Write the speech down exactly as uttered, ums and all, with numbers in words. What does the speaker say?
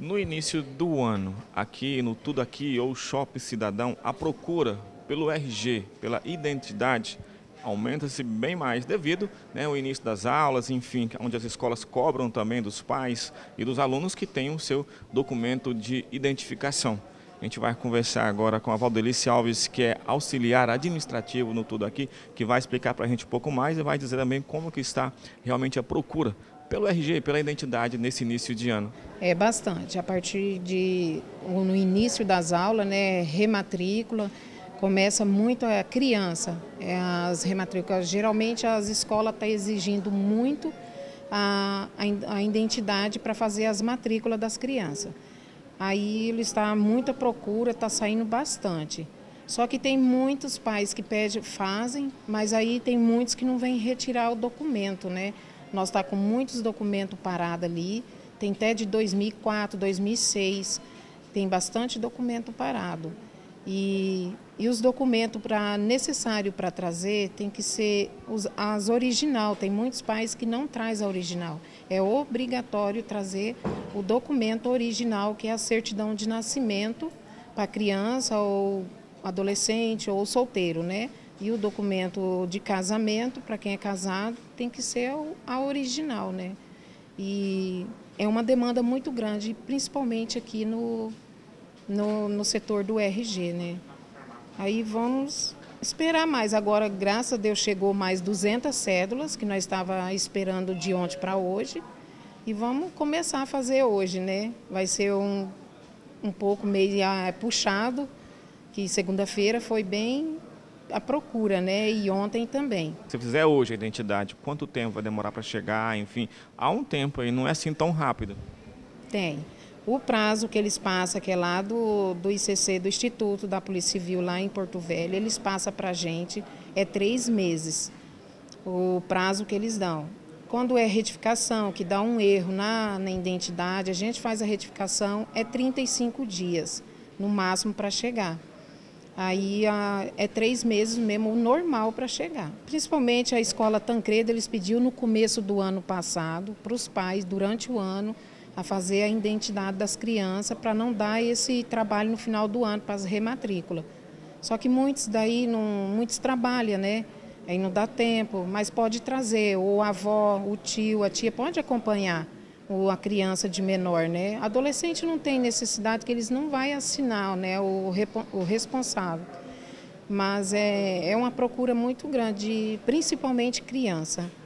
No início do ano, aqui no Tudo Aqui ou Shopping Cidadão, a procura pelo R G, pela identidade, aumenta-se bem mais devido, né, ao início das aulas, enfim, onde as escolas cobram também dos pais e dos alunos que tenham o seu documento de identificação. A gente vai conversar agora com a Valdelice Alves, que é auxiliar administrativo no Tudo Aqui, que vai explicar para a gente um pouco mais e vai dizer também como que está realmente a procura pelo R G, pela identidade nesse início de ano. É bastante. A partir de no início das aulas, né, rematrícula, começa muito a criança. É, as rematrículas, geralmente as escolas estão exigindo muito a, a, a identidade para fazer as matrículas das crianças. Aí ele está muita procura, está saindo bastante. Só que tem muitos pais que pedem, fazem, mas aí tem muitos que não vêm retirar o documento, né? Nós está com muitos documentos parados ali, tem até de dois mil e quatro, dois mil e seis, tem bastante documento parado. E, e os documentos pra, necessários para trazer tem que ser os, as original. Tem muitos pais que não trazem a original. É obrigatório trazer o documento original, que é a certidão de nascimento para criança ou adolescente ou solteiro, né? E o documento de casamento, para quem é casado, tem que ser a original, né? E é uma demanda muito grande, principalmente aqui no, no, no setor do R G, né? Aí vamos esperar mais. Agora, graças a Deus, chegou mais duzentas cédulas, que nós estávamos esperando de ontem para hoje. E vamos começar a fazer hoje, né? Vai ser um, um pouco meio ah, puxado, que segunda-feira foi bem a procura, né? E ontem também. Se fizer hoje a identidade, quanto tempo vai demorar para chegar? Enfim, há um tempo aí, não é assim tão rápido. Tem. O prazo que eles passam, que é lá do, do I C C, do Instituto da Polícia Civil, lá em Porto Velho, eles passam para a gente, é três meses, o prazo que eles dão. Quando é retificação, que dá um erro na, na identidade, a gente faz a retificação, é trinta e cinco dias, no máximo, para chegar. Aí a, é três meses mesmo, o normal para chegar. Principalmente a escola Tancredo, eles pediu no começo do ano passado, para os pais, durante o ano, a fazer a identidade das crianças, para não dar esse trabalho no final do ano, para as rematrículas. Só que muitos daí, não, muitos trabalham, né? Aí não dá tempo, mas pode trazer, ou a avó, o tio, a tia, pode acompanhar ou a criança de menor, né? Adolescente não tem necessidade, que eles não vão assinar, né, o, o responsável. Mas é, é uma procura muito grande, principalmente criança.